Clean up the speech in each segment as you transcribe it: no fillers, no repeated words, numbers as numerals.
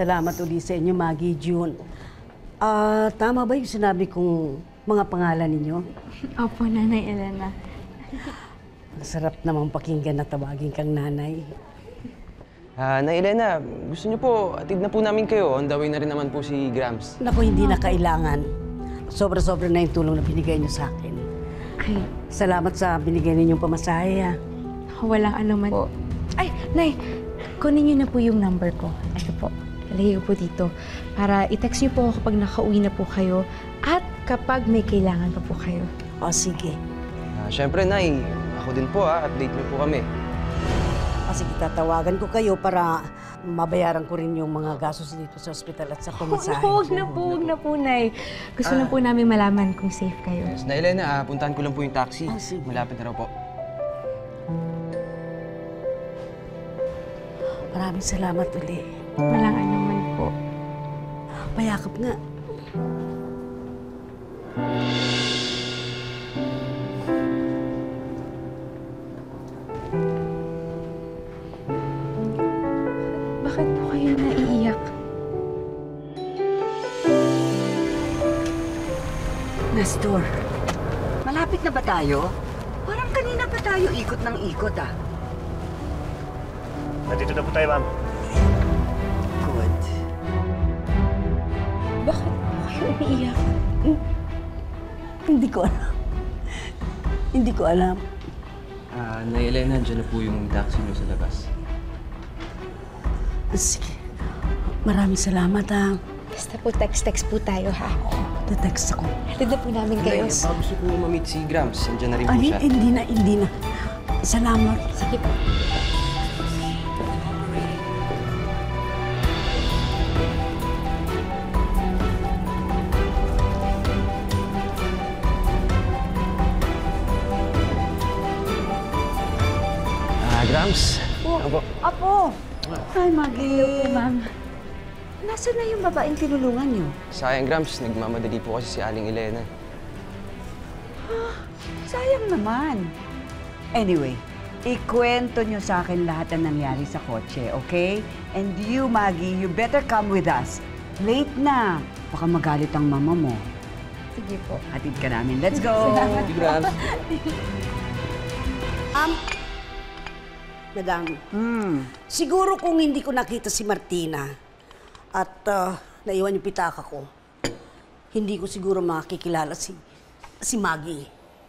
Salamat ulit sa inyo, Maggie, June. Tama ba yung sinabi kong mga pangalan ninyo? Opo, Nanay Elena. Masarap namang pakinggan na tawagin kang nanay. Nay Elena, gusto niyo po, atid na po namin kayo. On the way na rin naman po si Grams. Naku, hindi na kailangan. Sobra-sobra na yung tulong na binigay niyo sa akin. Ay, Salamat sa binigay ninyong pamasahe, ha. walang anuman po. Ay, Nay, kunin niyo na po yung number ko. Ito po, ilagay ko po dito. Para i-text niyo po ako kapag nakauwi na po kayo at kapag may kailangan pa po kayo. O, sige. Siyempre, Nay, ako din po update niyo po kami. Kasi tatawagan ko kayo para mabayaran ko rin yung mga gastos dito sa ospital at sa pamasahe. Huwag na po, Nay. Gusto lang po namin malaman kung safe kayo. Yes, Nay Elena, puntahan ko lang po yung taxi. Sige. Malapit na raw po. Maraming salamat ulit. Walang anuman po. Payakap nga. Bakit po kayo naiiyak? Nestor, malapit na ba tayo? Parang kanina pa tayo ikot ng ikot, Nandito na po tayo, ma'am. Good. Bakit po kayo umiiyak? Hindi ko alam. Hindi ko alam. Nay Elena, dyan na po yung taxi niyo sa labas. Sige. Maraming salamat, ha. Basta po text po tayo, ha? Text ako. Hatid na po namin kayo. Nay, baka gusto ko ma-meet si Grams. Nandiyan na rin po Ay, siya. hindi na. Salamat. Sige po. Grams. Apo! Hi, Maggie. Hello po, ma'am. Nasaan na yung babaeng tinulungan niyo? Sayang, Grams. Nagmamadali po kasi si Aling Elena. Sayang naman. Anyway, ikwento niyo sa akin lahat ng nangyari sa kotse, okay? And you, Maggie, you better come with us. Late na. Baka magalit ang mama mo. Sige po. Hatid ka namin. Let's go! Si Grams. Madam, Siguro siguro kung hindi ko nakita si Martina at naiwan yung pitaka ko, hindi ko siguro makikilala si Maggie.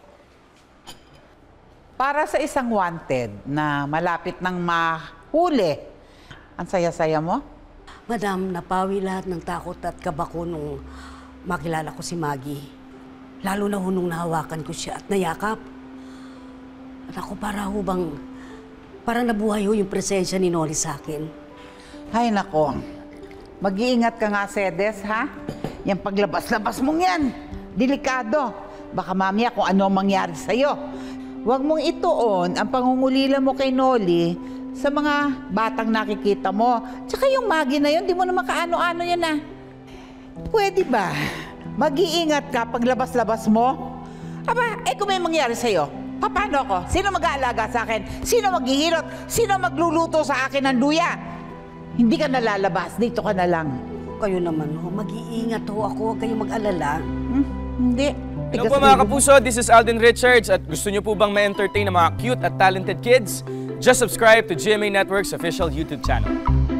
Para sa isang wanted na malapit ng mahuli, ang saya-saya mo? Madam, napawi lahat ng takot at kaba ko nung makilala ko si Maggie. Lalo na nung nahawakan ko siya at nayakap. At ako parang nabuhay ho yung presensya ni Noli sa akin. Ay, nako. Mag-iingat ka nga, Sedes, ha? Yung paglabas-labas mong yan. Delikado. Baka mamaya kung ano mangyari sa'yo. Huwag mong ituon ang pangungulila mo kay Noli sa mga batang nakikita mo. Tsaka yung Maggie na yun, di mo naman kaano-ano yan, ha? Pwede ba? Mag-iingat ka paglabas-labas mo? Aba, kung may mangyari sa'yo, paano ako? Sino mag-aalaga sa akin? Sino maghihirot? Sino magluluto sa akin ng luya? Hindi ka nalalabas. Dito ka na lang. Kayo naman ho, mag-iingat ho ako, huwag kayong mag-alala. Hindi. Hello po mga kapuso, this is Alden Richards at gusto niyo po bang ma-entertain ng mga cute at talented kids? Just subscribe to GMA Network's official YouTube channel.